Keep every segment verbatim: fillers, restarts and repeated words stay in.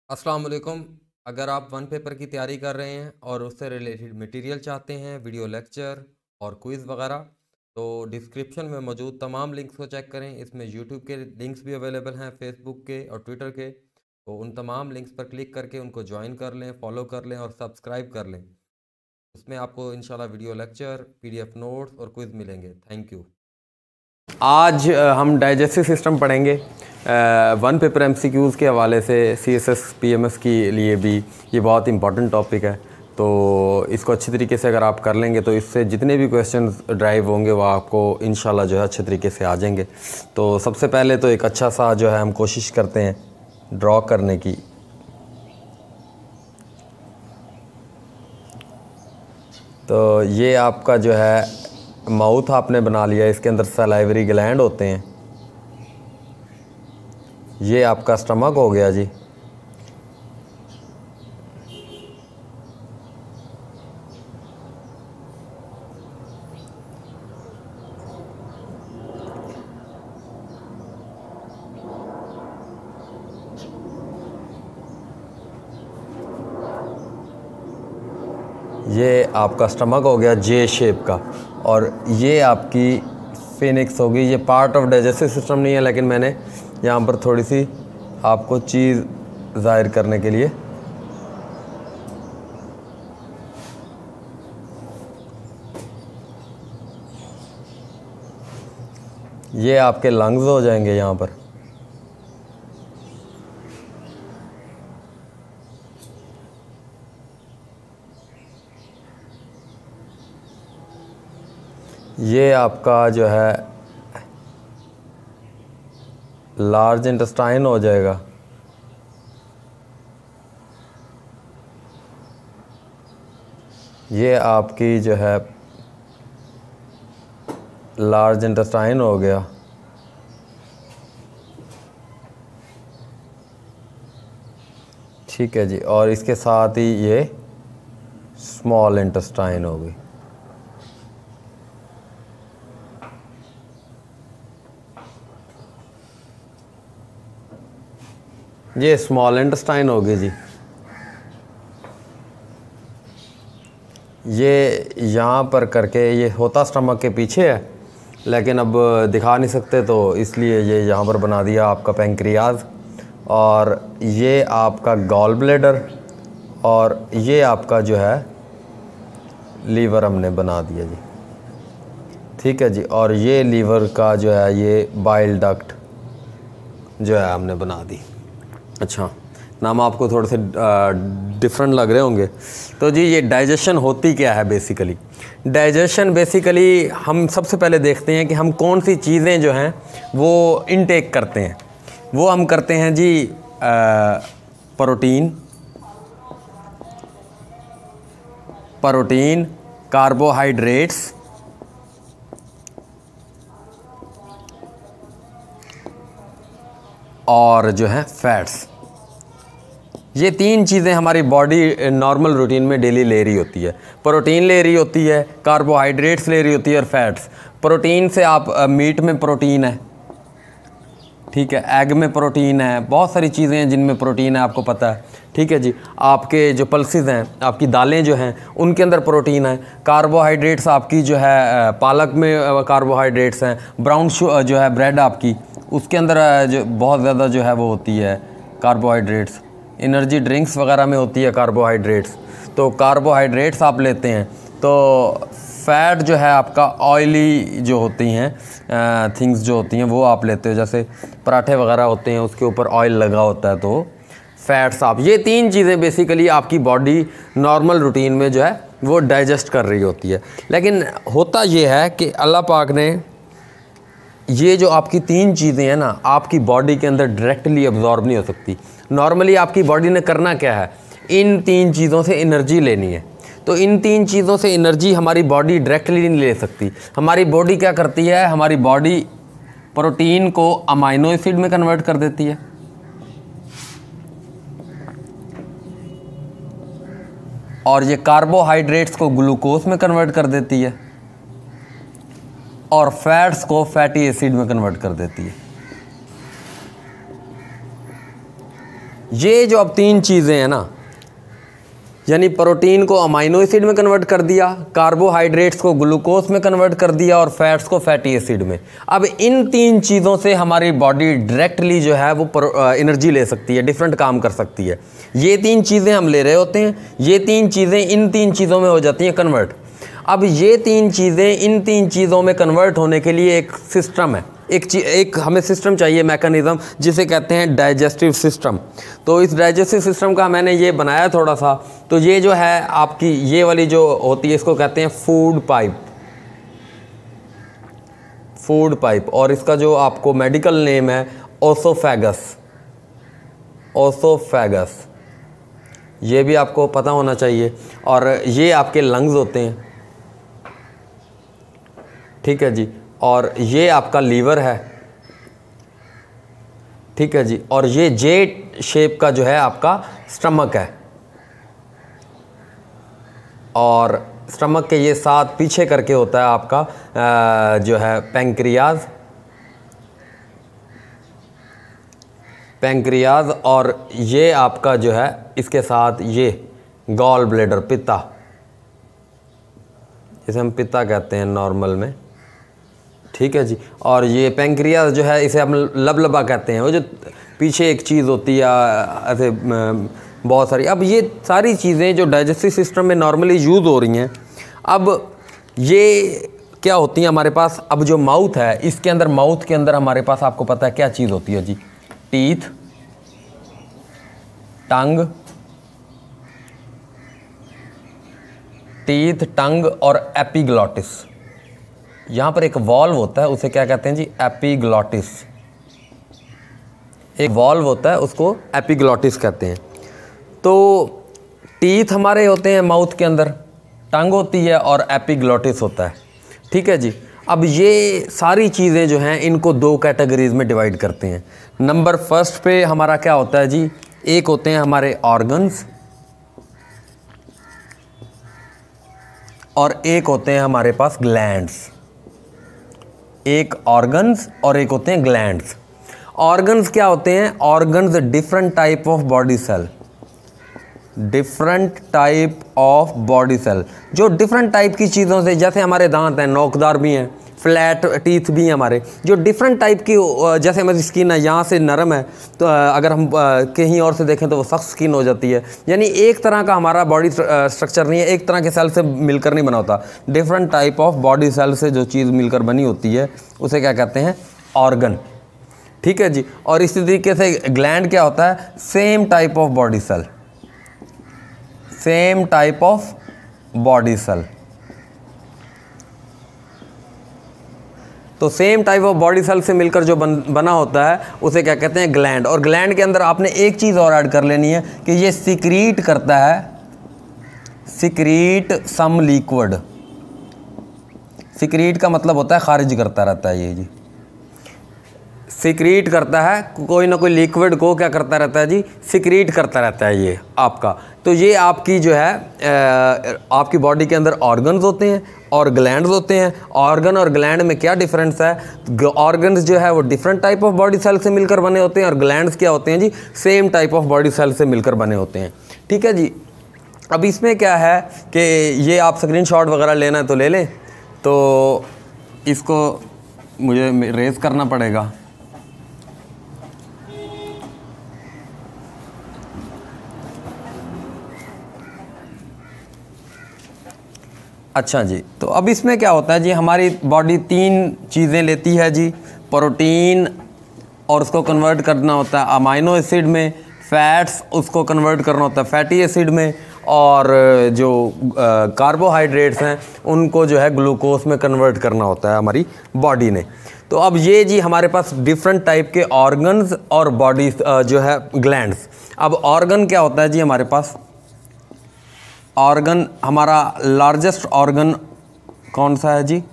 अस्सलाम वालेकुम। अगर आप वन पेपर की तैयारी कर रहे हैं और उससे रिलेटेड मटेरियल चाहते हैं, वीडियो लेक्चर और क्विज़ वगैरह, तो डिस्क्रिप्शन में मौजूद तमाम लिंक्स को चेक करें। इसमें यूट्यूब के लिंक्स भी अवेलेबल हैं, फेसबुक के और ट्विटर के। तो उन तमाम लिंक्स पर क्लिक करके उनको ज्वाइन कर लें, फॉलो कर लें और सब्सक्राइब कर लें। उसमें आपको इंशाल्लाह वीडियो लेक्चर, पीडीएफ नोट्स और क्विज़ मिलेंगे। Thank you. आज अ, हम डाइजेस्टिव सिस्टम पढ़ेंगे। वन पेपर एमसीक्यूज़ के हवाले से सीएसएस पीएमएस के लिए भी ये बहुत इंपॉर्टेंट टॉपिक है। तो इसको अच्छी तरीके से अगर आप कर लेंगे तो इससे जितने भी क्वेश्चंस ड्राइव होंगे वो आपको इंशाल्लाह जो है अच्छे तरीके से आ जाएंगे। तो सबसे पहले तो एक अच्छा सा जो है हम कोशिश करते हैं ड्रॉ करने की। तो ये आपका जो है माउथ आपने बना लिया, इसके अंदर सलाइवरी ग्लैंड होते हैं। ये आपका स्टमक हो गया जी। ये आपका स्टमक हो गया जे शेप का, और ये आपकी फिनिक्स होगी। ये पार्ट ऑफ डाइजेस्टिव सिस्टम नहीं है, लेकिन मैंने यहाँ पर थोड़ी सी आपको चीज़ ज़ाहिर करने के लिए ये आपके लंग्स हो जाएंगे यहाँ पर। ये आपका जो है लार्ज इंटेस्टाइन हो जाएगा। ये आपकी जो है लार्ज इंटेस्टाइन हो गया। ठीक है जी, और इसके साथ ही ये स्मॉल इंटेस्टाइन हो गई। ये स्मॉल इंटेस्टाइन हो गई जी। ये यहाँ पर करके ये होता स्टमक के पीछे है, लेकिन अब दिखा नहीं सकते तो इसलिए ये यहाँ पर बना दिया आपका पैंक्रियाज। और ये आपका गॉल ब्लैडर, और ये आपका जो है लीवर हमने बना दिया जी। ठीक है जी, और ये लीवर का जो है ये बाइल डक्ट जो है हमने बना दी। अच्छा, नाम आपको थोड़े से डिफरेंट लग रहे होंगे। तो जी ये डाइजेशन होती क्या है बेसिकली? डाइजेशन बेसिकली हम सबसे पहले देखते हैं कि हम कौन सी चीज़ें जो हैं वो इनटेक करते हैं। वो हम करते हैं जी प्रोटीन प्रोटीन कार्बोहाइड्रेट्स और जो है फैट्स। ये तीन चीज़ें हमारी बॉडी नॉर्मल रूटीन में डेली ले रही होती है। प्रोटीन ले रही होती है, कार्बोहाइड्रेट्स ले रही होती है और फैट्स। प्रोटीन से आप मीट में प्रोटीन है, ठीक है, एग में प्रोटीन है, बहुत सारी चीज़ें हैं जिनमें प्रोटीन है, आपको पता है। ठीक है जी, आपके जो पल्सेस हैं, आपकी दालें जो हैं उनके अंदर प्रोटीन है। कार्बोहाइड्रेट्स आपकी जो है पालक में कार्बोहाइड्रेट्स हैं। ब्राउन जो है ब्रेड आपकी, उसके अंदर जो बहुत ज़्यादा जो है वो होती है कार्बोहाइड्रेट्स। एनर्जी ड्रिंक्स वगैरह में होती है कार्बोहाइड्रेट्स। तो कार्बोहाइड्रेट्स आप लेते हैं। तो फ़ैट जो है आपका ऑयली जो होती हैं थिंग्स जो होती हैं वो आप लेते हो, जैसे पराठे वगैरह होते हैं उसके ऊपर ऑयल लगा होता है, तो फैट्स आप। ये तीन चीज़ें बेसिकली आपकी बॉडी नॉर्मल रूटीन में जो है वो डाइजेस्ट कर रही होती है। लेकिन होता ये है कि अल्लाह पाक ने ये जो आपकी तीन चीज़ें हैं ना, आपकी बॉडी के अंदर डायरेक्टली अब्जॉर्ब नहीं हो सकती। नॉर्मली आपकी बॉडी ने करना क्या है, इन तीन चीज़ों से एनर्जी लेनी है। तो इन तीन चीज़ों से एनर्जी हमारी बॉडी डायरेक्टली नहीं ले सकती। हमारी बॉडी क्या करती है, हमारी बॉडी प्रोटीन को अमाइनो एसिड में कन्वर्ट कर देती है, और ये कार्बोहाइड्रेट्स को ग्लूकोज में कन्वर्ट कर देती है, और फैट्स को फैटी एसिड में कन्वर्ट कर देती है। ये जो अब तीन चीज़ें हैं ना, यानी प्रोटीन को अमाइनो एसिड में कन्वर्ट कर दिया, कार्बोहाइड्रेट्स को ग्लूकोज में कन्वर्ट कर दिया और फैट्स को फैटी एसिड में। अब इन तीन चीज़ों से हमारी बॉडी डायरेक्टली जो है वो एनर्जी ले सकती है, डिफरेंट काम कर सकती है। ये तीन चीज़ें हम ले रहे होते हैं, ये तीन चीज़ें इन तीन चीज़ों में हो जाती हैं कन्वर्ट। अब ये तीन चीज़ें इन तीन चीज़ों में कन्वर्ट होने के लिए एक सिस्टम है, एक चीज एक हमें सिस्टम चाहिए, मैकेनिज़्म, जिसे कहते हैं डाइजेस्टिव सिस्टम। तो इस डाइजेस्टिव सिस्टम का मैंने ये बनाया थोड़ा सा। तो ये जो है आपकी ये वाली जो होती है इसको कहते हैं फूड पाइप, फूड पाइप, और इसका जो आपको मेडिकल नेम है ओसोफेगस, ओसोफेगस, ये भी आपको पता होना चाहिए। और ये आपके लंग्स होते हैं, ठीक है जी। और ये आपका लीवर है, ठीक है जी। और ये जे शेप का जो है आपका स्टमक है, और स्टमक के ये साथ पीछे करके होता है आपका आ, जो है पैंक्रियाज, पैंक्रियाज। और ये आपका जो है इसके साथ ये गॉल ब्लैडर, पित्ता, इसे हम पित्ता कहते हैं नॉर्मल में, ठीक है जी। और ये पैंक्रियाज जो है इसे हम लबलबा कहते हैं, वो जो पीछे एक चीज़ होती है ऐसे बहुत सारी। अब ये सारी चीज़ें जो डाइजेस्टिव सिस्टम में नॉर्मली यूज़ हो रही हैं, अब ये क्या होती हैं हमारे पास। अब जो माउथ है, इसके अंदर, माउथ के अंदर हमारे पास आपको पता है क्या चीज़ होती है जी, टीथ, टंग, टीथ, टंग और एपिग्लॉटिस। यहाँ पर एक वॉल्व होता है, उसे क्या कहते हैं जी, एपिग्लॉटिस। एक वॉल्व होता है, उसको एपिग्लॉटिस कहते हैं। तो टीथ हमारे होते हैं माउथ के अंदर, टंग होती है और एपिग्लॉटिस होता है, ठीक है जी। अब ये सारी चीज़ें जो हैं इनको दो कैटेगरीज में डिवाइड करते हैं। नंबर फर्स्ट पे हमारा क्या होता है जी, एक होते हैं हमारे ऑर्गन्स और एक होते हैं हमारे पास ग्लैंड्स। एक ऑर्गन्स और एक होते हैं ग्लैंड्स। ऑर्गन्स क्या होते हैं, organs different type of body cell, different type of body cell, जो डिफरेंट टाइप की चीज़ों से, जैसे हमारे दांत हैं नोकदार भी हैं, फ्लैट टीथ भी हैं हमारे, जो डिफरेंट टाइप की, जैसे हमारी स्किन है यहाँ से नरम है, तो अगर हम कहीं और से देखें तो वो सख्त स्किन हो जाती है। यानी एक तरह का हमारा बॉडी स्ट्रक्चर नहीं है, एक तरह के सेल से मिलकर नहीं बना होता। Different type of body cell से जो चीज़ मिलकर बनी होती है उसे क्या कहते हैं, ऑर्गन, ठीक है जी। और इसी तरीके से ग्लैंड क्या होता है, same type of body cell, same type of body cell. तो same type of body cell से मिलकर जो बन, बना होता है उसे क्या कहते हैं, ग्लैंड। और ग्लैंड के अंदर आपने एक चीज़ और ऐड कर लेनी है कि ये सिक्रीट करता है, सिक्रीट सम लिक्विड। सिक्रीट का मतलब होता है खारिज करता रहता है, ये जी सिक्रीट करता है, कोई ना कोई लिक्विड को क्या करता रहता है जी, सिक्रीट करता रहता है ये आपका। तो ये आपकी जो है आपकी बॉडी के अंदर ऑर्गन्स होते हैं और ग्लैंड्स होते हैं। ऑर्गन और ग्लैंड में क्या डिफरेंस है, ऑर्गन्स जो है वो different type of body cell से मिलकर बने होते हैं और ग्लैंड्स क्या होते हैं जी, same type of body cell से मिलकर बने होते हैं, ठीक है जी। अब इसमें क्या है कि ये आप स्क्रीनशॉट वगैरह लेना है तो ले लें, तो इसको मुझे रेज करना पड़ेगा। अच्छा जी, तो अब इसमें क्या होता है जी, हमारी बॉडी तीन चीज़ें लेती है जी, प्रोटीन और उसको कन्वर्ट करना होता है अमाइनो एसिड में, फैट्स उसको कन्वर्ट करना होता है फैटी एसिड में, और जो कार्बोहाइड्रेट्स हैं उनको जो है ग्लूकोज में कन्वर्ट करना होता है हमारी बॉडी ने। तो अब ये जी हमारे पास डिफरेंट टाइप के ऑर्गन्स और बॉडी जो है ग्लैंड्स। अब ऑर्गन क्या होता है जी, हमारे पास ऑर्गन, हमारा लार्जेस्ट ऑर्गन कौन सा है जी,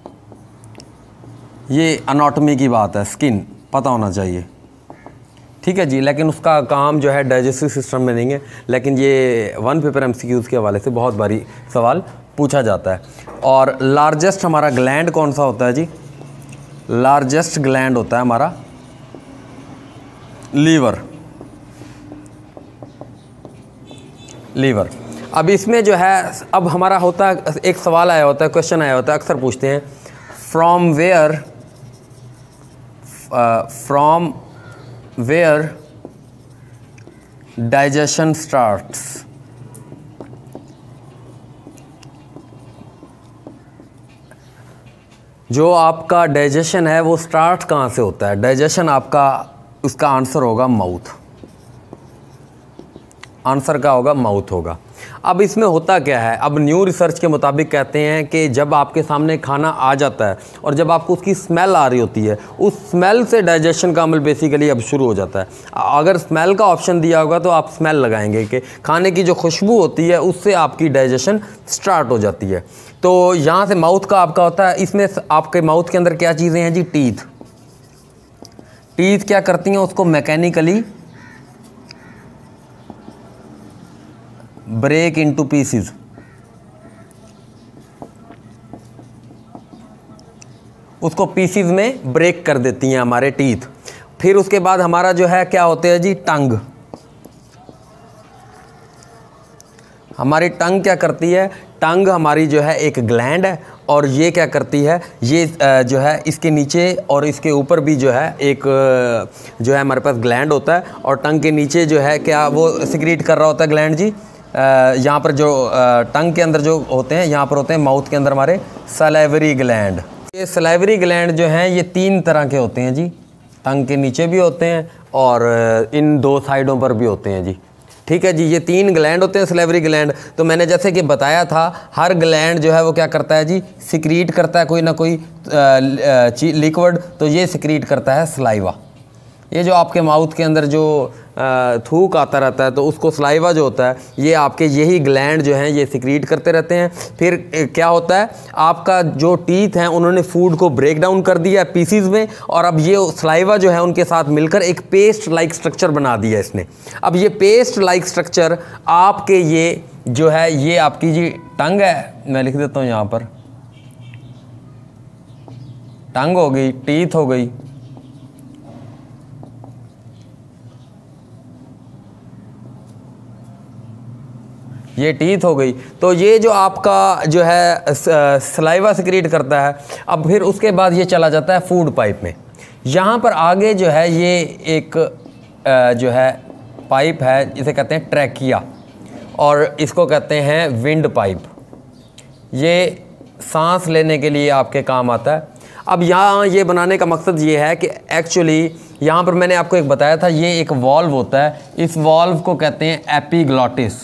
ये अनाटॉमी की बात है, स्किन पता होना चाहिए, ठीक है जी। लेकिन उसका काम जो है डाइजेस्टिव सिस्टम में नहीं है, लेकिन ये वन पेपर एमसीक्यूज़ के हवाले से बहुत बारी सवाल पूछा जाता है। और लार्जेस्ट हमारा ग्लैंड कौन सा होता है जी, लार्जेस्ट ग्लैंड होता है हमारा लीवर, लीवर। अब इसमें जो है, अब हमारा होता है, एक सवाल आया होता है, क्वेश्चन आया होता है, अक्सर पूछते हैं, from where from where digestion starts. जो आपका डाइजेशन है वो स्टार्ट कहाँ से होता है? डाइजेशन आपका, उसका आंसर होगा माउथ। आंसर का होगा माउथ होगा। अब इसमें होता क्या है, अब न्यू रिसर्च के मुताबिक कहते हैं कि जब आपके सामने खाना आ जाता है और जब आपको उसकी स्मेल आ रही होती है, उस स्मेल से डाइजेशन का अमल बेसिकली अब शुरू हो जाता है। अगर स्मेल का ऑप्शन दिया होगा तो आप स्मेल लगाएंगे कि खाने की जो खुशबू होती है उससे आपकी डाइजेशन स्टार्ट हो जाती है। तो यहाँ से माउथ का आपका होता है। इसमें आपके माउथ के अंदर क्या चीज़ें हैं जी? टीथ। टीथ क्या करती हैं? उसको मैकेनिकली ब्रेक इनटू पीसेस। उसको पीसेस में ब्रेक कर देती हैं हमारे टीथ। फिर उसके बाद हमारा जो है क्या होते हैं जी? टंग। हमारी टंग क्या करती है? टंग हमारी जो है एक ग्लैंड है और ये क्या करती है? ये जो है इसके नीचे और इसके ऊपर भी जो है एक जो है हमारे पास ग्लैंड होता है, और टंग के नीचे जो है क्या वो सिक्रीट कर रहा होता है ग्लैंड जी? यहाँ पर जो टंग के अंदर जो होते हैं, यहाँ पर होते हैं माउथ के अंदर हमारे सलाइवरी ग्लैंड। ये सलाइवरी ग्लैंड जो हैं ये तीन तरह के होते हैं जी। टंग के नीचे भी होते हैं और इन दो साइडों पर भी होते हैं जी। ठीक है जी, ये तीन ग्लैंड होते हैं सलाइवरी ग्लैंड। तो मैंने जैसे कि बताया था, हर ग्लैंड जो है वो क्या करता है जी? सिक्रीट करता है कोई ना कोई लिक्विड। तो ये सिक्रीट करता है सलाइवा। ये जो आपके माउथ के अंदर जो थूक आता रहता है तो उसको सलाइवा जो होता है ये आपके यही ग्लैंड जो हैं ये सिक्रीट करते रहते हैं। फिर क्या होता है, आपका जो टीथ हैं उन्होंने फूड को ब्रेक डाउन कर दिया पीसीज में, और अब ये सलाइवा जो है उनके साथ मिलकर एक पेस्ट लाइक स्ट्रक्चर बना दिया इसने। अब ये पेस्ट लाइक स्ट्रक्चर आपके ये जो है ये आपकी जी टंग है, मैं लिख देता हूँ यहाँ पर, टंग हो गई, टीथ हो गई, ये टीथ हो गई। तो ये जो आपका जो है सलाइवा सिक्रीट करता है। अब फिर उसके बाद ये चला जाता है फूड पाइप में। यहाँ पर आगे जो है ये एक जो है पाइप है, इसे कहते हैं ट्रैकिया, और इसको कहते हैं विंड पाइप। ये सांस लेने के लिए आपके काम आता है। अब यहाँ ये बनाने का मकसद ये है कि एक्चुअली यहाँ पर मैंने आपको एक बताया था, ये एक वॉल्व होता है। इस वॉल्व को कहते हैं एपिग्लॉटिस।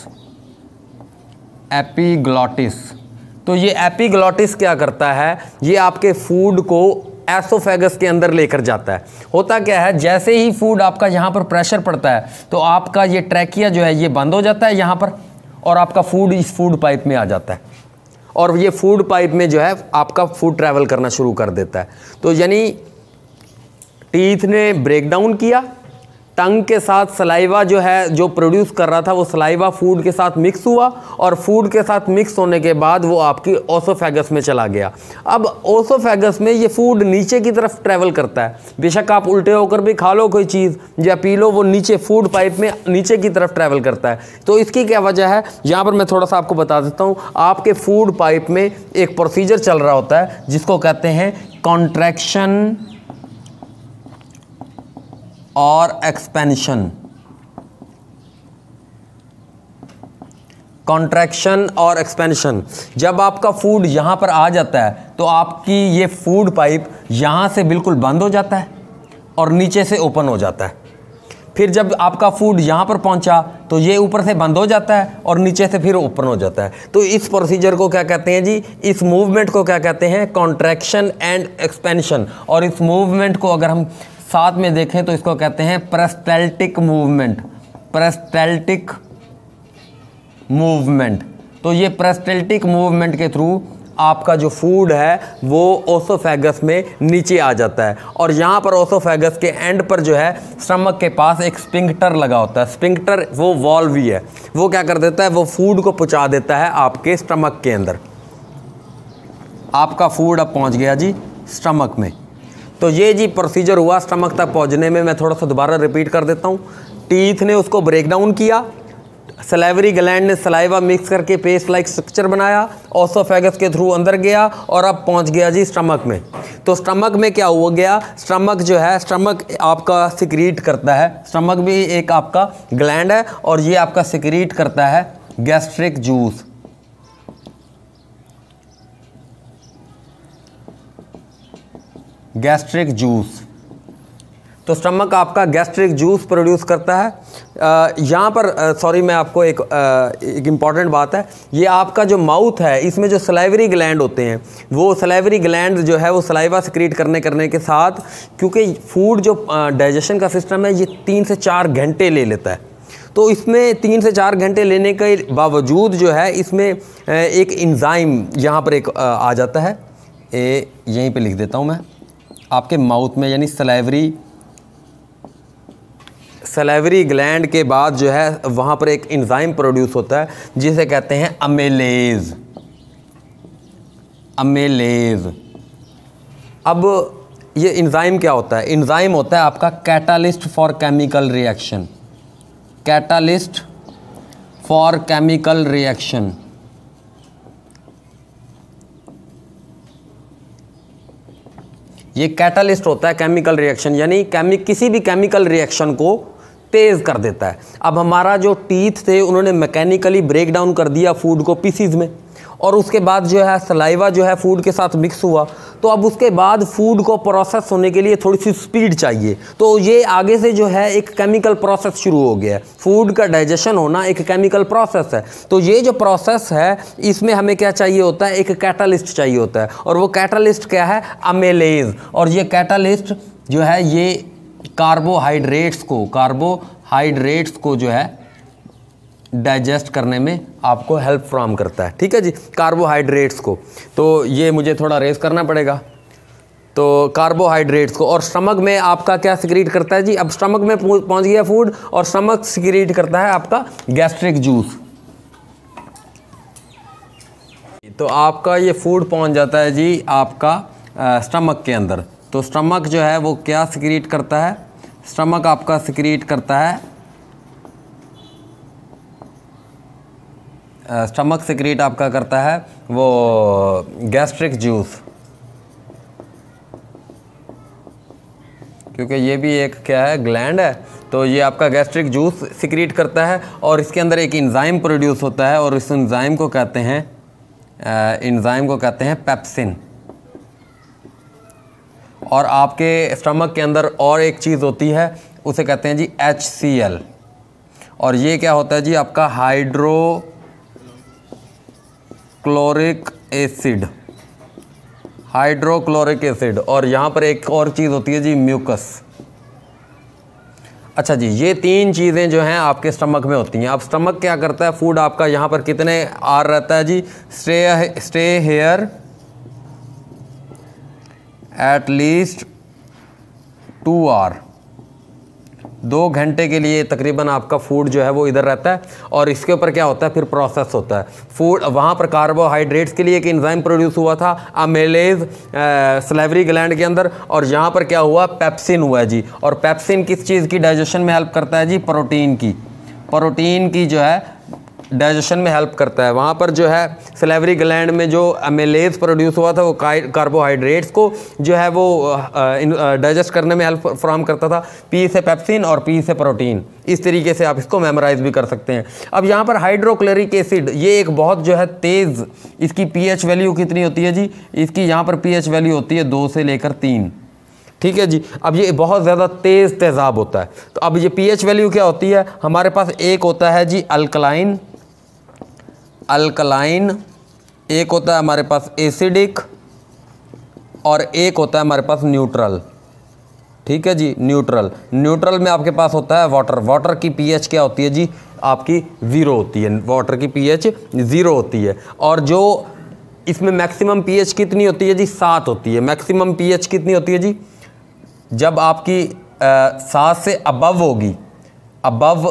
एपिग्लॉटिस। तो ये एपिग्लॉटिस क्या करता है? ये आपके फूड को एसोफेगस के अंदर लेकर जाता है। होता क्या है, जैसे ही फूड आपका यहाँ पर प्रेशर पड़ता है तो आपका ये ट्रैकिया जो है ये बंद हो जाता है यहाँ पर, और आपका फूड इस फूड पाइप में आ जाता है, और ये फूड पाइप में जो है आपका फूड ट्रैवल करना शुरू कर देता है। तो यानी टीथ ने ब्रेक डाउन किया, टंग के साथ सलाइवा जो है जो प्रोड्यूस कर रहा था वो सलाइवा फूड के साथ मिक्स हुआ, और फूड के साथ मिक्स होने के बाद वो आपकी ओसोफेगस में चला गया। अब ओसोफेगस में ये फूड नीचे की तरफ ट्रैवल करता है। बेशक आप उल्टे होकर भी खा लो कोई चीज़ या पी लो, वो नीचे फूड पाइप में नीचे की तरफ ट्रैवल करता है। तो इसकी क्या वजह है, यहाँ पर मैं थोड़ा सा आपको बता देता हूँ। आपके फूड पाइप में एक प्रोसीजर चल रहा होता है जिसको कहते हैं कॉन्ट्रैक्शन और एक्सपेंशन। कॉन्ट्रैक्शन और एक्सपेंशन। जब आपका फूड यहां पर आ जाता है तो आपकी ये फूड पाइप यहां से बिल्कुल बंद हो जाता है और नीचे से ओपन हो जाता है। फिर जब आपका फूड यहां पर पहुंचा तो ये ऊपर से बंद हो जाता है और नीचे से फिर ओपन हो जाता है। तो इस प्रोसीजर को क्या कहते हैं जी? इस मूवमेंट को क्या कहते हैं? Contraction and expansion. और इस मूवमेंट को अगर हम साथ में देखें तो इसको कहते हैं पेरिस्टाल्टिक मूवमेंट। Peristaltic movement. तो ये पेरिस्टाल्टिक मूवमेंट के थ्रू आपका जो फूड है वो ओसोफेगस में नीचे आ जाता है, और यहाँ पर ओसोफेगस के एंड पर जो है स्टमक के पास एक स्पिंक्टर लगा होता है। स्पिंक्टर वो वॉल्व ही है, वो क्या कर देता है, वो फूड को पहुँचा देता है आपके स्टमक के अंदर। आपका फूड अब पहुँच गया जी स्टमक में। तो ये जी प्रोसीजर हुआ स्टमक तक पहुंचने में। मैं थोड़ा सा दोबारा रिपीट कर देता हूँ। टीथ ने उसको ब्रेक डाउन किया, सलाइवरी ग्लैंड ने सलाइवा मिक्स करके पेस्ट लाइक स्ट्रक्चर बनाया, ओसोफेगस के थ्रू अंदर गया और अब पहुंच गया जी स्टमक में। तो स्टमक में क्या हुआ गया, स्टमक जो है, स्टमक आपका सिक्रीट करता है, स्टमक भी एक आपका ग्लैंड है और ये आपका सिक्रीट करता है गैस्ट्रिक जूस। गैस्ट्रिक जूस, तो स्टमक आपका गैस्ट्रिक जूस प्रोड्यूस करता है। यहाँ पर सॉरी मैं आपको एक आ, एक इम्पॉर्टेंट बात है, ये आपका जो माउथ है इसमें जो सलाइवरी ग्लैंड होते हैं, वो सलाइवरी ग्लैंड जो है वो सलाइवा सिक्रीट करने करने के साथ, क्योंकि फूड जो डाइजेशन का सिस्टम है ये तीन से चार घंटे ले लेता है, तो इसमें तीन से चार घंटे लेने के बावजूद जो है इसमें एक इंजाइम यहाँ पर एक आ जाता है, ए यहीं पे लिख देता हूँ मैं आपके माउथ में, यानी सलाइवरी सलाइवरी ग्लैंड के बाद जो है वहाँ पर एक इंजाइम प्रोड्यूस होता है जिसे कहते हैं अमेलेज। अमेलेज अब ये इंजाइम क्या होता है, इंजाइम होता है आपका catalyst for chemical reaction. Catalyst for chemical reaction, ये कैटालिस्ट होता है केमिकल रिएक्शन, यानी केमि किसी भी केमिकल रिएक्शन को तेज़ कर देता है। अब हमारा जो टीथ थे उन्होंने मैकेनिकली ब्रेक डाउन कर दिया फूड को पीसीज में, और उसके बाद जो है सलाइवा जो है फूड के साथ मिक्स हुआ, तो अब उसके बाद फूड को प्रोसेस होने के लिए थोड़ी सी स्पीड चाहिए, तो ये आगे से जो है एक केमिकल प्रोसेस शुरू हो गया है। फूड का डाइजेशन होना एक केमिकल प्रोसेस है, तो ये जो प्रोसेस है इसमें हमें क्या चाहिए होता है, एक कैटालिस्ट चाहिए होता है, और वो कैटालिस्ट क्या है, अमेलेज। और ये कैटालिस्ट जो है ये कार्बोहाइड्रेट्स को कार्बोहाइड्रेट्स को जो है डाइजेस्ट करने में आपको हेल्प फ्राहम करता है। ठीक है जी, कार्बोहाइड्रेट्स को, तो ये मुझे थोड़ा रेस करना पड़ेगा। तो कार्बोहाइड्रेट्स को, और स्टमक में आपका क्या सिक्रीट करता है जी, अब स्टमक में पहुंच गया फूड और स्टमक सिक्रीट करता है आपका गैस्ट्रिक जूस। तो आपका ये फूड पहुंच जाता है जी आपका स्टमक के अंदर। तो स्टमक जो है वो क्या सिक्रीट करता है, स्टमक आपका सिक्रीट करता है, स्टमक सिक्रीट आपका करता है वो गैस्ट्रिक जूस, क्योंकि ये भी एक क्या है, ग्लैंड है, तो ये आपका गैस्ट्रिक जूस सिक्रीट करता है और इसके अंदर एक इंजाइम प्रोड्यूस होता है और इस इंजाइम को कहते हैं इंजाइम को कहते हैं पेप्सिन। और आपके स्टमक के अंदर और एक चीज़ होती है उसे कहते हैं जी एच सी एल, और ये क्या होता है जी आपका hydrochloric acid, hydrochloric acid. और यहाँ पर एक और चीज़ होती है जी म्यूकस। अच्छा जी, ये तीन चीज़ें जो हैं आपके स्टमक में होती हैं। अब स्टमक क्या करता है, फूड आपका यहाँ पर कितने आर रहता है जी, stay stay here at least two hour, दो घंटे के लिए तकरीबन आपका फूड जो है वो इधर रहता है, और इसके ऊपर क्या होता है फिर प्रोसेस होता है फूड। वहाँ पर कार्बोहाइड्रेट्स के लिए एक एंजाइम प्रोड्यूस हुआ था अमेलेज सलाइवरी ग्लैंड के अंदर, और यहाँ पर क्या हुआ, पेप्सिन हुआ है जी। और पेप्सिन किस चीज़ की डाइजेशन में हेल्प करता है जी, प्रोटीन की, प्रोटीन की जो है डाइजेशन में हेल्प करता है। वहाँ पर जो है सलाइवरी ग्लैंड में जो अमेलेज प्रोड्यूस हुआ था वो कार्बोहाइड्रेट्स को जो है वो डाइजेस्ट करने में हेल्प फ्राहम करता था, पी से पेप्सिन और पी से प्रोटीन। इस तरीके से आप इसको मेमोराइज भी कर सकते हैं। अब यहाँ पर हाइड्रोक्लोरिक एसिड, ये एक बहुत जो है तेज़, इसकी पीएच वैल्यू कितनी होती है जी, इसकी यहाँ पर पीएच वैल्यू होती है दो से लेकर तीन। ठीक है जी, अब ये बहुत ज़्यादा तेज़ तेज़ाब होता है। तो अब ये पीएच वैल्यू क्या होती है, हमारे पास एक होता है जी अल्कलाइन, अल्कलाइन, एक होता है हमारे पास एसिडिक, और एक होता है हमारे पास न्यूट्रल। ठीक है जी, न्यूट्रल। न्यूट्रल में आपके पास होता है वाटर। वाटर की पीएच क्या होती है जी, आपकी ज़ीरो होती है, वाटर की पीएच ज़ीरो होती है। और जो इसमें मैक्सिमम पीएच कितनी होती है जी, सात होती है। मैक्सिमम पीएच कितनी होती है जी, जब आपकी सात से अबव होगी, अबव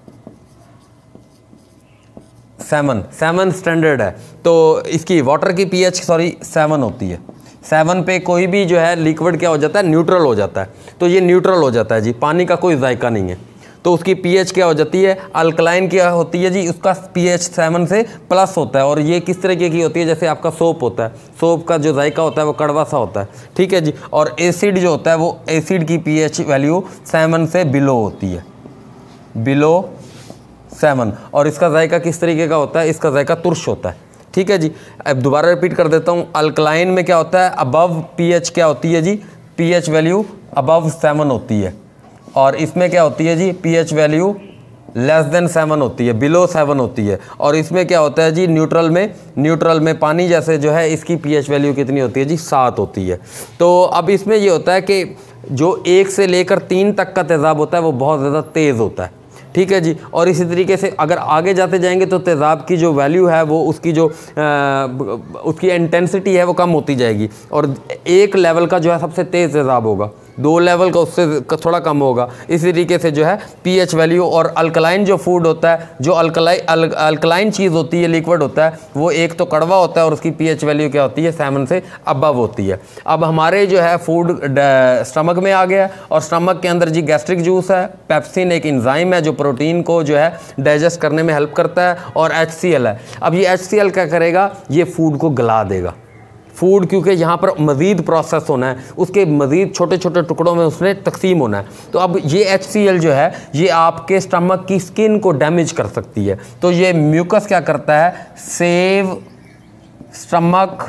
सेवन, सेवन स्टैंडर्ड है, तो इसकी वाटर की पीएच सॉरी सेवन होती है। सेवन पे कोई भी जो है लिक्विड क्या हो जाता है, न्यूट्रल हो जाता है। तो ये न्यूट्रल हो जाता है जी, पानी का कोई जायका नहीं है। तो उसकी पीएच क्या हो जाती है, अल्कलाइन क्या होती है जी, उसका पीएच सेवन से प्लस होता है। और ये किस तरीके की होती है, जैसे आपका सोप होता है, सोप का जो जायका होता है वो कड़वा सा होता है, ठीक है जी। और एसिड जो होता है वो एसिड की पीएच वैल्यू सेवन से बिलो होती है, बिलो सेवन। और इसका जायका किस तरीके का होता है, इसका जायका तुर्श होता है, ठीक है जी। अब दोबारा रिपीट कर देता हूँ, अल्कलाइन में क्या होता है, अबव पीएच क्या होती है जी, पीएच वैल्यू अबव सेवन होती है। और इसमें क्या होती है जी, pH value less than seven होती है, बिलो सेवन होती है। और इसमें क्या होता है जी, न्यूट्रल में, न्यूट्रल में पानी जैसे जो है इसकी पीएच वैल्यू कितनी होती है जी, सात होती है। तो अब इसमें ये होता है कि जो एक से लेकर तीन तक का तेज़ाब होता है वो बहुत ज़्यादा तेज़ होता है, ठीक है जी। और इसी तरीके से अगर आगे जाते जाएंगे तो तेज़ाब की जो वैल्यू है वो उसकी जो आ, उसकी इंटेंसिटी है वो कम होती जाएगी। और एक लेवल का जो है सबसे तेज़ तेज़ाब होगा, दो लेवल का उससे थोड़ा कम होगा। इसी तरीके से जो है पीएच वैल्यू और अल्कलाइन जो फूड होता है, जो अल्कलाई अल, अल्कलाइन चीज़ होती है, लिक्विड होता है, वो एक तो कड़वा होता है और उसकी पीएच वैल्यू क्या होती है, सेवन से अबव होती है। अब हमारे जो है फूड स्टमक में आ गया और स्टमक के अंदर जी गैस्ट्रिक जूस है, पेप्सिन एक इंजाइम है जो प्रोटीन को जो है डाइजेस्ट करने में हेल्प करता है, और एच सी एल है। अब ये एच सी एल क्या करेगा, ये फूड को गला देगा। फूड क्योंकि यहाँ पर मज़ीद प्रोसेस होना है, उसके मज़ीद छोटे छोटे टुकड़ों में उसने तकसीम होना है। तो अब ये एच सी एल जो है ये आपके स्टमक की स्किन को डैमेज कर सकती है। तो ये म्यूकस क्या करता है, save stomach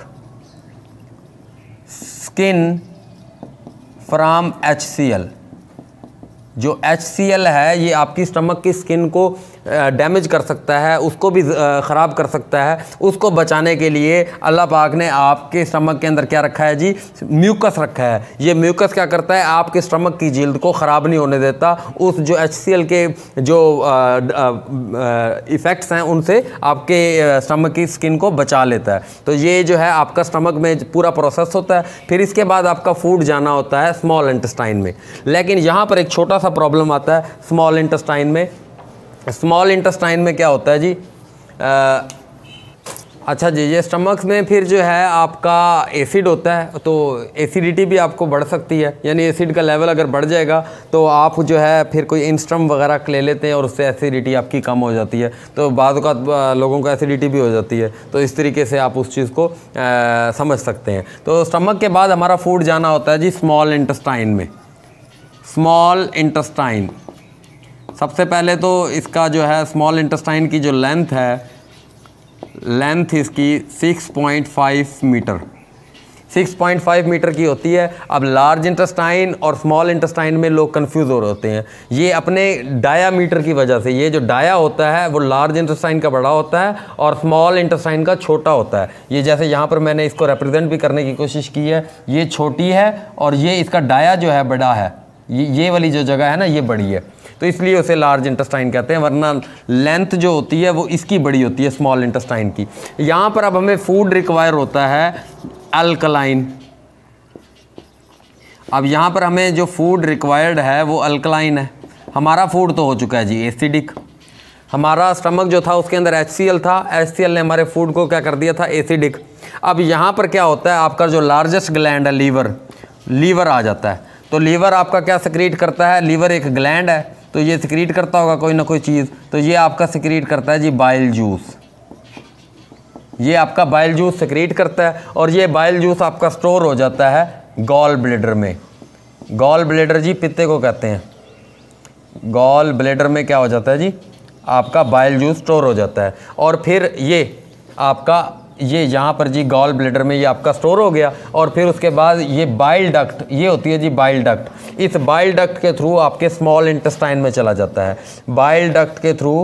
skin from H C L. जो एच सी एल है ये आपकी स्टमक की स्किन को डैमेज कर सकता है, उसको भी ख़राब कर सकता है। उसको बचाने के लिए अल्लाह पाक ने आपके स्टमक के अंदर क्या रखा है जी, म्यूकस रखा है। ये म्यूकस क्या करता है, आपके स्टमक की जिल्द को ख़राब नहीं होने देता, उस जो एच सी एल के जो इफ़ेक्ट्स हैं उनसे आपके स्टमक की स्किन को बचा लेता है। तो ये जो है आपका स्टमक में पूरा प्रोसेस होता है। फिर इसके बाद आपका फूड जाना होता है स्मॉल इंटेस्टाइन में। लेकिन यहाँ पर एक छोटा सा प्रॉब्लम आता है स्मॉल इंटेस्टाइन में। स्मॉल इंटेस्टाइन में क्या होता है जी, आ, अच्छा जी, ये स्टमक में फिर जो है आपका एसिड होता है, तो एसिडिटी भी आपको बढ़ सकती है। यानी एसिड का लेवल अगर बढ़ जाएगा तो आप जो है फिर कोई इंस्ट्रम वगैरह ले लेते हैं और उससे एसिडिटी आपकी कम हो जाती है। तो बाद का लोगों को एसिडिटी भी हो जाती है। तो इस तरीके से आप उस चीज़ को आ, समझ सकते हैं। तो स्टमक के बाद हमारा फूड जाना होता है जी स्मॉल इंटेस्टाइन में। स्मॉल इंटेस्टाइन, सबसे पहले तो इसका जो है स्मॉल इंटेस्टाइन की जो लेंथ है, लेंथ इसकी six point five metre six point five metre की होती है। अब लार्ज इंटेस्टाइन और स्मॉल इंटेस्टाइन में लोग कंफ्यूज हो रहे होते हैं, ये अपने डायामीटर की वजह से। ये जो डाया होता है वो लार्ज इंटेस्टाइन का बड़ा होता है और स्मॉल इंटेस्टाइन का छोटा होता है। ये जैसे यहाँ पर मैंने इसको रिप्रेजेंट भी करने की कोशिश की है, ये छोटी है और ये इसका डाया जो है बड़ा है, ये ये वाली जो जगह है ना ये बड़ी है, तो इसलिए उसे लार्ज इंटेस्टाइन कहते हैं। वरना लेंथ जो होती है वो इसकी बड़ी होती है स्मॉल इंटेस्टाइन की। यहाँ पर अब हमें फूड रिक्वायर होता है अल्कलाइन। अब यहाँ पर हमें जो फूड रिक्वायर्ड है वो अल्कलाइन है। हमारा फूड तो हो चुका है जी एसिडिक। हमारा स्टमक जो था उसके अंदर एच सी एल था, एच सी एल ने हमारे फूड को क्या कर दिया था, एसिडिक। अब यहाँ पर क्या होता है, आपका जो लार्जेस्ट ग्लैंड है लीवर, लीवर आ जाता है। तो लीवर आपका क्या सिक्रीट करता है, लीवर एक ग्लैंड है तो ये सिक्रीट करता होगा कोई ना कोई चीज़, तो ये आपका सिक्रीट करता है जी बाइल जूस। ये आपका बाइल जूस सिक्रीट करता है और ये बाइल जूस आपका स्टोर हो जाता है गॉल ब्लैडर में। गॉल ब्लैडर जी पित्ते को कहते हैं। गॉल ब्लैडर में क्या हो जाता है जी, आपका बाइल जूस स्टोर हो जाता है। और फिर ये आपका ये यहाँ पर जी गॉल ब्लैडर में ये आपका स्टोर हो गया। और फिर उसके बाद ये बाइल डक्ट, ये होती है जी बाइल डक्ट। इस बाइल डक्ट के थ्रू आपके स्मॉल इंटेस्टाइन में चला जाता है। बाइल डक्ट के थ्रू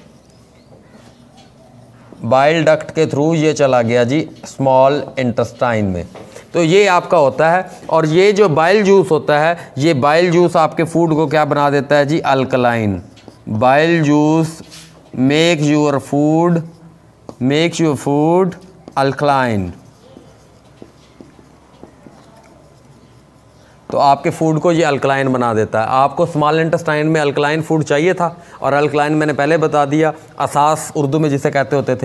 बाइल डक्ट के थ्रू ये चला गया जी स्मॉल इंटेस्टाइन में। तो ये आपका होता है। और ये जो बाइल जूस होता है, ये बाइल जूस आपके फूड को क्या बना देता है जी, alkaline. Bile juice make your food makes your food alkaline. तो आपके फूड को ये अल्कलाइन बना देता है। आपको स्मॉल इंटेस्टाइन में अल्कलाइन फूड चाहिए था और अल्कलाइन मैंने पहले बता दिया, असास उर्दू में जिसे कहते होते थे।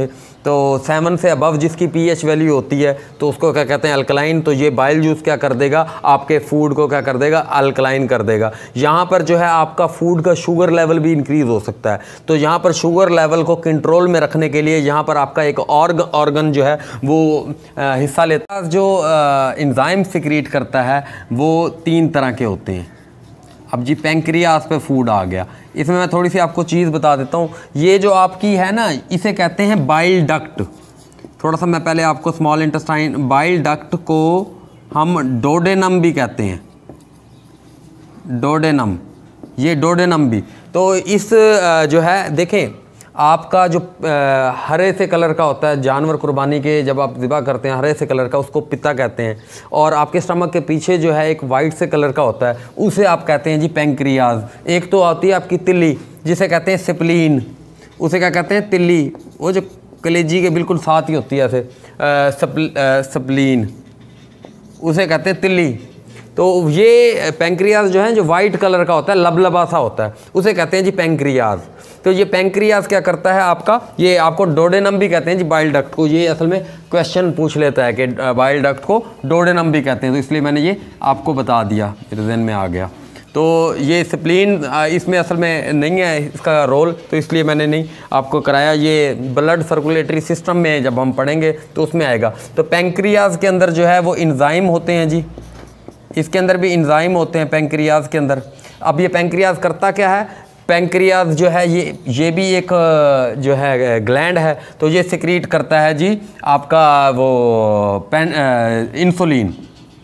तो सेवन से अबव जिसकी पीएच वैल्यू होती है तो उसको क्या कहते हैं अल्कलाइन। तो ये बाइल जूस क्या कर देगा, आपके फूड को क्या कर देगा, अल्कलाइन कर देगा। यहाँ पर जो है आपका फूड का शुगर लेवल भी इंक्रीज़ हो सकता है। तो यहाँ पर शुगर लेवल को कंट्रोल में रखने के लिए यहाँ पर आपका एक ऑर्ग ऑर्गन जो है वो आ, हिस्सा लेता है। जो एंजाइम सिक्रीट करता है वो तीन तरह के होते हैं। अब जी पैंक्रियास पे फूड आ गया, इसमें मैं थोड़ी सी आपको चीज़ बता देता हूँ। ये जो आपकी है ना, इसे कहते हैं बाइल डक्ट। थोड़ा सा मैं पहले आपको स्मॉल इंटेस्टाइन, बाइल डक्ट को हम डोडेनम भी कहते हैं, डोडेनम, ये डोडेनम भी। तो इस जो है देखें, आपका जो हरे से कलर का होता है जानवर कुर्बानी के जब आप ज़िबा करते हैं, हरे से कलर का, उसको पिता कहते हैं। और आपके स्टमक के पीछे जो है एक वाइट से कलर का होता है, उसे आप कहते हैं जी पैंक्रियाज। एक तो आती है आपकी तिल्ली जिसे कहते हैं सिप्लीन, उसे क्या कहते हैं तिल्ली, वो जो कलेजी के बिल्कुल साथ ही होती है ऐसे, सप्लीन, उसे कहते हैं तिल्ली। तो ये पैंक्रियाज जो है जो वाइट कलर का होता है, लबलबा सा होता है, उसे कहते हैं जी पैंक्रियाज। तो ये पैंक्रियाज क्या करता है आपका, ये आपको डोडेनम भी कहते हैं जी बाइल डक्ट को। ये असल में क्वेश्चन पूछ लेता है कि बाइल डक्ट को डोडेनम भी कहते हैं, तो इसलिए मैंने ये आपको बता दिया, मेरे ज़हन में आ गया। तो ये स्प्लीन इसमें असल में नहीं है इसका रोल, तो इसलिए मैंने नहीं आपको कराया। ये ब्लड सर्कुलेटरी सिस्टम में जब हम पढ़ेंगे तो उसमें आएगा। तो पैंक्रियाज के अंदर जो है वो एंजाइम होते हैं जी, इसके अंदर भी एंजाइम होते हैं पैंक्रियाज के अंदर। अब ये पैंक्रियाज करता क्या है, पैंक्रियाज जो है ये ये भी एक जो है ग्लैंड है, तो ये सिक्रीट करता है जी आपका वो पेन इंसुलिन,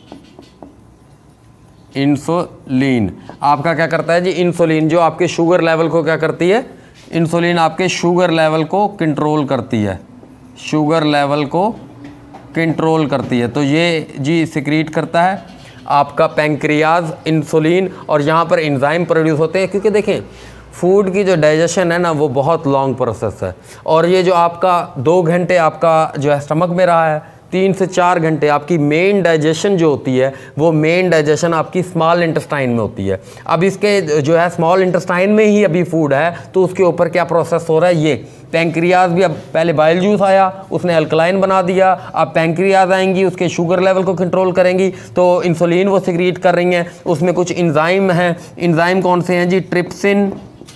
इंसुलिन आपका क्या करता है जी, इंसुलिन जो आपके शुगर लेवल को क्या करती है, इंसुलिन आपके शुगर लेवल को कंट्रोल करती है, शुगर लेवल को कंट्रोल करती है। तो ये जी सिक्रीट करता है आपका पैंक्रियाज इंसुलिन, और यहाँ पर एंजाइम प्रोड्यूस होते हैं। क्योंकि देखें फूड की जो डाइजेशन है ना वो बहुत लॉन्ग प्रोसेस है, और ये जो आपका दो घंटे आपका जो है स्टमक में रहा है, तीन से चार घंटे आपकी मेन डाइजेशन जो होती है वो मेन डाइजेशन आपकी स्मॉल इंटेस्टाइन में होती है। अब इसके जो है स्मॉल इंटेस्टाइन में ही अभी फूड है, तो उसके ऊपर क्या प्रोसेस हो रहा है, ये पैंक्रियाज भी, अब पहले बाइल जूस आया उसने अल्कलाइन बना दिया, अब पैंक्रियाज आएंगी उसके शुगर लेवल को कंट्रोल करेंगी, तो इंसुलिन वो सिक्रीट कर रही हैं, उसमें कुछ एंजाइम हैं। एंजाइम कौन से हैं जी, ट्रिप्सिन,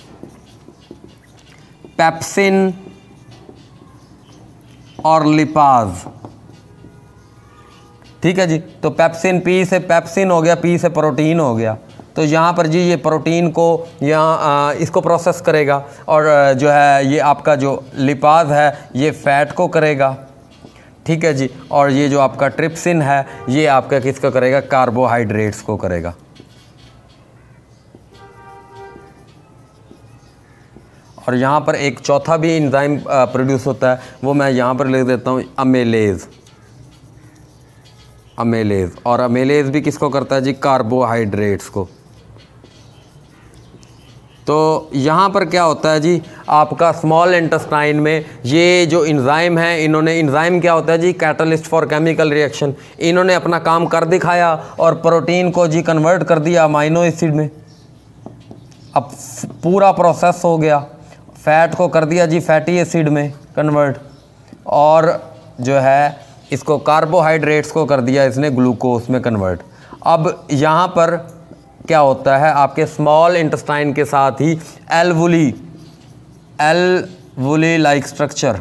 पेप्सिन और लिपाज, ठीक है जी। तो पेप्सिन, पी से पेप्सिन हो गया, पी से प्रोटीन हो गया। तो यहाँ पर जी ये प्रोटीन को यहाँ इसको प्रोसेस करेगा, और जो है ये आपका जो लिपाज है ये फैट को करेगा, ठीक है जी। और ये जो आपका ट्रिप्सिन है ये आपका किसको करेगा, कार्बोहाइड्रेट्स को करेगा। और यहाँ पर एक चौथा भी एंजाइम प्रोड्यूस होता है, वो मैं यहाँ पर लिख देता हूँ, अमेलेज, अमेलेज। और अमेलेज भी किसको करता है जी, कार्बोहाइड्रेट्स को। तो यहाँ पर क्या होता है जी, आपका स्मॉल इंटेस्टाइन में ये जो एंजाइम है, इन्होंने, एंजाइम क्या होता है जी, कैटलिस्ट फॉर केमिकल रिएक्शन, इन्होंने अपना काम कर दिखाया और प्रोटीन को जी कन्वर्ट कर दिया अमाइनो एसिड में। अब पूरा प्रोसेस हो गया, फैट को कर दिया जी फैटी एसिड में कन्वर्ट, और जो है इसको कार्बोहाइड्रेट्स को कर दिया इसने ग्लूकोज में कन्वर्ट। अब यहाँ पर क्या होता है, आपके स्मॉल इंटेस्टाइन के साथ ही alveoli, alveoli like structure,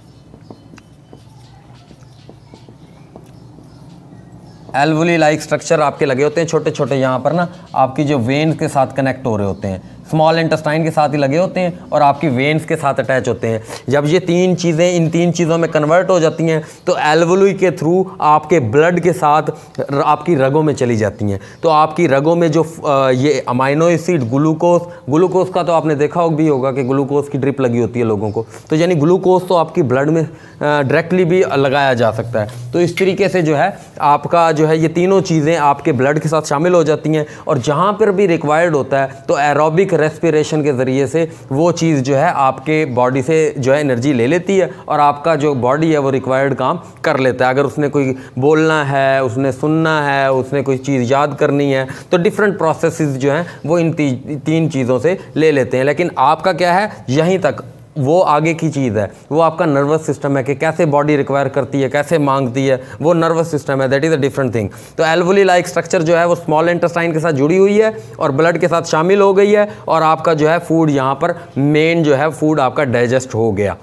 alveoli like structure आपके लगे होते हैं छोटे छोटे, यहाँ पर ना आपकी जो वेन्स के साथ कनेक्ट हो रहे होते हैं, स्मॉल इंटेस्टाइन के साथ ही लगे होते हैं और आपकी वेन्स के साथ अटैच होते हैं। जब ये तीन चीज़ें इन तीन चीज़ों में कन्वर्ट हो जाती हैं तो एल्वुली के थ्रू आपके ब्लड के साथ आपकी रगों में चली जाती हैं। तो आपकी रगों में जो ये अमाइनो एसिड, ग्लूकोज, ग्लूकोज का तो आपने देखा भी होगा कि ग्लूकोज की ड्रिप लगी होती है लोगों को, तो यानी ग्लूकोज तो आपकी ब्लड में डायरेक्टली भी लगाया जा सकता है। तो इस तरीके से जो है आपका जो है ये तीनों चीज़ें आपके ब्लड के साथ शामिल हो जाती हैं, और जहाँ पर भी रिक्वायर्ड होता है तो एरोबिक रेस्पिरेशन के ज़रिए से वो चीज़ जो है आपके बॉडी से जो है एनर्जी ले लेती है, और आपका जो बॉडी है वो रिक्वायर्ड काम कर लेता है। अगर उसने कोई बोलना है, उसने सुनना है, उसने कोई चीज़ याद करनी है, तो डिफरेंट प्रोसेसेस जो हैं वो इन ती, तीन चीज़ों से ले लेते हैं। लेकिन आपका क्या है, यहीं तक वो आगे की चीज़ है, वो आपका नर्वस सिस्टम है कि कैसे बॉडी रिक्वायर करती है, कैसे मांगती है, वो नर्वस सिस्टम है, that is a different thing. तो एल्वुली लाइक स्ट्रक्चर जो है वो स्मॉल इंटेस्टाइन के साथ जुड़ी हुई है और ब्लड के साथ शामिल हो गई है, और आपका जो है फूड यहाँ पर मेन जो है फूड आपका डाइजेस्ट हो गया।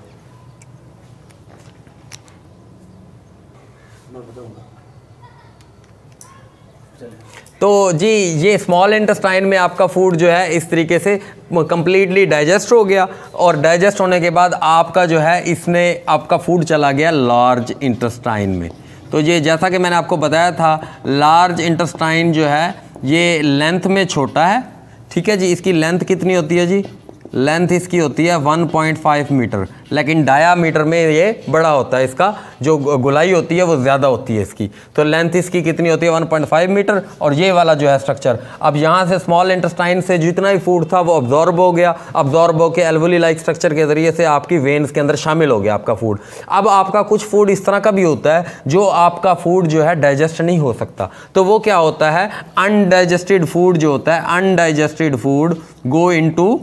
तो जी ये स्मॉल इंटेस्टाइन में आपका फूड जो है इस तरीके से कंप्लीटली डाइजेस्ट हो गया, और डाइजेस्ट होने के बाद आपका जो है इसने आपका फूड चला गया लार्ज इंटेस्टाइन में। तो ये जैसा कि मैंने आपको बताया था, लार्ज इंटेस्टाइन जो है ये लेंथ में छोटा है, ठीक है जी। इसकी लेंथ कितनी होती है जी? लेंथ इसकी होती है वन पॉइंट फाइव मीटर, लेकिन डायामीटर में ये बड़ा होता है, इसका जो गुलाई होती है वो ज़्यादा होती है इसकी। तो लेंथ इसकी कितनी होती है? One point five metre. और ये वाला जो है स्ट्रक्चर, अब यहाँ से स्मॉल इंटेस्टाइन से जितना भी फूड था वो अब्जॉर्ब हो गया, अब्जॉर्ब होकर एल्वुली लाइक स्ट्रक्चर के ज़रिए से आपकी वेन्स के अंदर शामिल हो गया आपका फूड। अब आपका कुछ फूड इस तरह का भी होता है जो आपका फूड जो है डाइजेस्ट नहीं हो सकता, तो वो क्या होता है? अनडाइजेस्टेड फूड जो होता है, अनडाइजेस्टेड फूड गो इनटू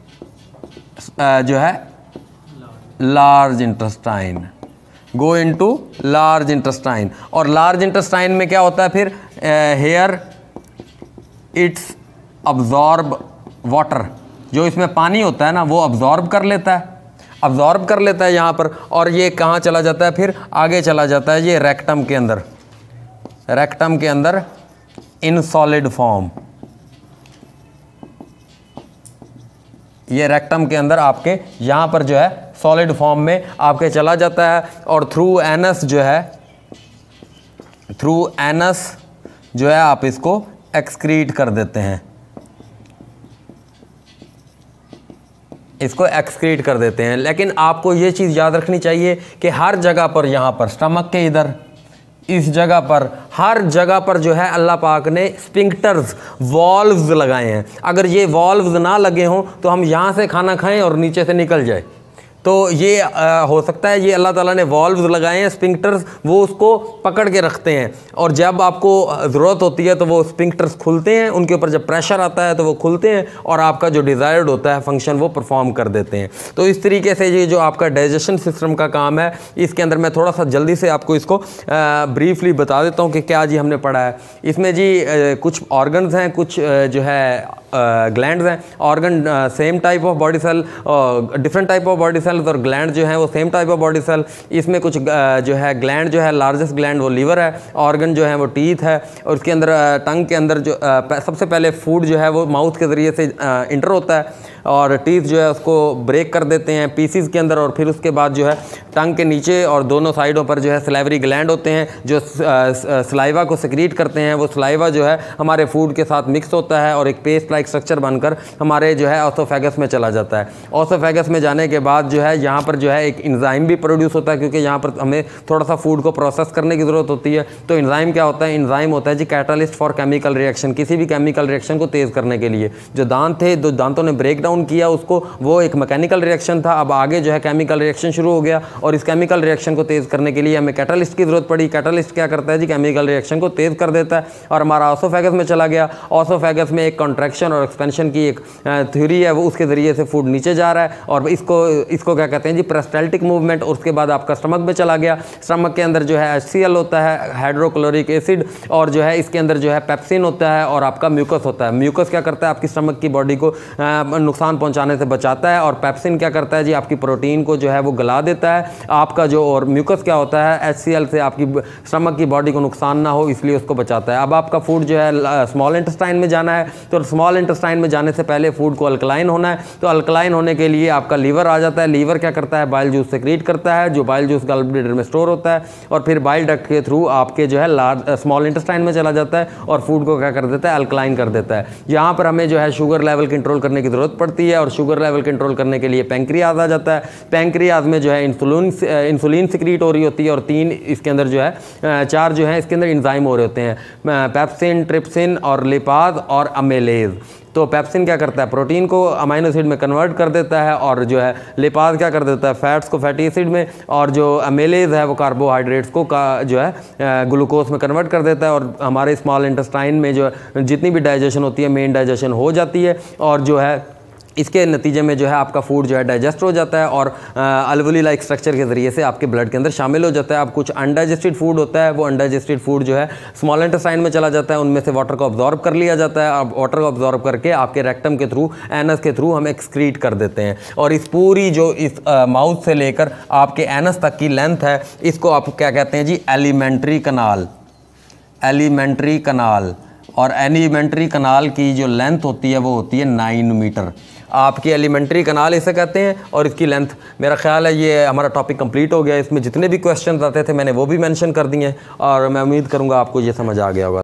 जो है large intestine, go into large intestine. और लार्ज इंटेस्टाइन में क्या होता है फिर? हेयर इट्स अब्जॉर्ब वाटर, जो इसमें पानी होता है ना वो अब्जॉर्ब कर लेता है, अब्जॉर्ब कर लेता है यहाँ पर, और ये कहाँ चला जाता है? फिर आगे चला जाता है ये रेक्टम के अंदर, रेक्टम के अंदर इन सॉलिड फॉर्म। ये रेक्टम के अंदर आपके यहाँ पर जो है सॉलिड फॉर्म में आपके चला जाता है, और थ्रू एनस जो है, थ्रू एनस जो है आप इसको एक्सक्रीट कर देते हैं, इसको एक्सक्रीट कर देते हैं। लेकिन आपको ये चीज़ याद रखनी चाहिए कि हर जगह पर, यहाँ पर स्टमक के इधर, इस जगह पर, हर जगह पर जो है अल्लाह पाक ने स्पिंक्टर्स, वॉल्व्स लगाए हैं। अगर ये वॉल्व्स ना लगे हों तो हम यहाँ से खाना खाएं और नीचे से निकल जाए, तो ये आ, हो सकता है ये अल्लाह ताला ने वॉल्व्स लगाए हैं, स्पिंक्टर्स, वो उसको पकड़ के रखते हैं, और जब आपको ज़रूरत होती है तो वो स्पिंक्टर्स खुलते हैं, उनके ऊपर जब प्रेशर आता है तो वो खुलते हैं, और आपका जो डिज़ायर्ड होता है फंक्शन वो परफॉर्म कर देते हैं। तो इस तरीके से ये जो आपका डाइजेशन सिस्टम का काम है, इसके अंदर मैं थोड़ा सा जल्दी से आपको इसको ब्रीफली बता देता हूँ कि क्या जी हमने पढ़ा है। इसमें जी आ, कुछ ऑर्गन्स हैं, कुछ आ, जो है ग्लैंड्स हैं। Organ same type of body cell, different type of body cells, और ग्लैंड जो है वो same type of body cell. इसमें कुछ uh, जो है ग्लैंड जो है, लार्जेस्ट ग्लैंड वो लीवर है, ऑर्गन जो है वो टीथ है, और उसके अंदर टंग uh, के अंदर जो uh, सबसे पहले फूड जो है वो माउथ के ज़रिए से uh, इंटर होता है, और टीथ जो है उसको ब्रेक कर देते हैं पीसीज के अंदर, और फिर उसके बाद जो है टंग के नीचे और दोनों साइडों पर जो है सलाइवरी ग्लैंड होते हैं जो सलाइवा को सेक्रीट करते हैं। वो सलाइवा जो है हमारे फूड के साथ मिक्स होता है और एक पेस्ट लाइक स्ट्रक्चर बनकर हमारे जो है ऑसोफेगस में चला जाता है। ऑसोफेगस में जाने के बाद जो है यहाँ पर जो है एक इंजाइम भी प्रोड्यूस होता है, क्योंकि यहाँ पर हमें थोड़ा सा फूड को प्रोसेस करने की ज़रूरत होती है। तो इंजाइम क्या होता है? इंजाइम होता है जी कैटालिस्ट फॉर केमिकल रिएक्शन, किसी भी केमिकल रिएक्शन को तेज़ करने के लिए। जो दांत थे, जो दांतों ने ब्रेक डाउन किया उसको, वो एक मैकेनिकल रिएक्शन था। अब आगे जो है केमिकल रिएक्शन शुरू हो गया, और इस केमिकल रिएक्शन को तेज़ करने के लिए हमें कैटालिस्ट की ज़रूरत पड़ी। कैटालिस्ट क्या करता है जी? केमिकल रिएक्शन को तेज़ कर देता है, और हमारा ऑसोफेगस में चला गया। ऑसोफेगस में एक कॉन्ट्रैक्शन और एक्सपेंशन की एक थ्योरी है, वो उसके ज़रिए से फूड नीचे जा रहा है, और इसको इसको क्या कहते हैं जी? Peristaltic movement. और उसके बाद आपका स्टमक में चला गया। स्टमक के अंदर जो है एच सी एल होता है, हाइड्रोक्लोरिक एसिड, और जो है इसके अंदर जो है पेप्सिन होता है, और आपका म्यूकस होता है। म्यूकस क्या करता है? आपकी स्टमक की बॉडी को नुकसान पहुंचाने से बचाता है, और पेप्सिन क्या करता है जी? आपकी प्रोटीन को जो है वो गला देता है आपका जो। और म्यूकस क्या होता है? एच सी एल से आपकी स्टमक की बॉडी को नुकसान ना हो, इसलिए उसको बचाता है। अब आपका फूड जो है स्मॉल इंटेस्टाइन में जाना है, तो स्मॉल इंटेस्टाइन में जाने से पहले फूड को अल्कलाइन होना है। तो अल्कलाइन होने के लिए आपका लीवर आ जाता है। लीवर क्या करता है? बाइल जूस सेक्रीट करता है, जो बाइल जूस गॉल ब्लैडर में स्टोर होता है, और फिर बाइल डक्ट के थ्रू आपके जो है लार्ज स्मॉल इंटेस्टाइन में चला जाता है, और फूड को क्या कर देता है? अल्कलाइन कर देता है। यहाँ पर हमें जो है शुगर लेवल कंट्रोल करने की ज़रूरत पड़ती है, और शुगर लेवल कंट्रोल करने के लिए पैंक्रियाज आ जाता है। पैंक्रियाज में जो है इंसुलिन इंसुलिन सिक्रीट हो रही होती है, और तीन इसके अंदर जो है चार जो है इसके अंदर इंजाइम हो रहे होते हैं, पेप्सिन, ट्रिप्सिन और लिपाज और अमेलेज। तो पेप्सिन क्या करता है? प्रोटीन को अमाइनो एसिड में कन्वर्ट कर देता है, और जो है लिपाज क्या कर देता है? फैट्स को फैटी एसिड में, और जो अमेलेज है वो कार्बोहाइड्रेट्स को का जो है ग्लूकोज में कन्वर्ट कर देता है। और हमारे स्मॉल इंटेस्टाइन में जो जितनी भी डाइजेशन होती है, मेन डाइजेशन हो जाती है, और जो है इसके नतीजे में जो है आपका फूड जो है डाइजेस्ट हो जाता है और अल्वोली लाइक स्ट्रक्चर के ज़रिए से आपके ब्लड के अंदर शामिल हो जाता है। अब कुछ अनडाइजेस्टेड फूड होता है, वो अनडाइजेस्टेड फूड जो है स्मॉल इंटेस्टाइन में चला जाता है, उनमें से वाटर को अब्जॉर्ब कर लिया जाता है। अब वाटर को अब्जॉर्ब करके आपके रेक्टम के थ्रू, एनस के थ्रू हम एक्सक्रीट कर देते हैं। और इस पूरी जो इस माउथ से लेकर आपके एनस तक की लेंथ है, इसको आप क्या कहते हैं जी, एलिमेंट्री कनाल। एलिमेंट्री कनाल और एलिमेंट्री कनाल की जो लेंथ होती है वो होती है नाइन मीटर। आपकी एलिमेंट्री कनाल इसे कहते हैं और इसकी लेंथ, मेरा ख्याल है ये हमारा टॉपिक कंप्लीट हो गया। इसमें जितने भी क्वेश्चंस आते थे मैंने वो भी मेंशन कर दिए हैं और मैं उम्मीद करूँगा आपको ये समझ आ गया होगा।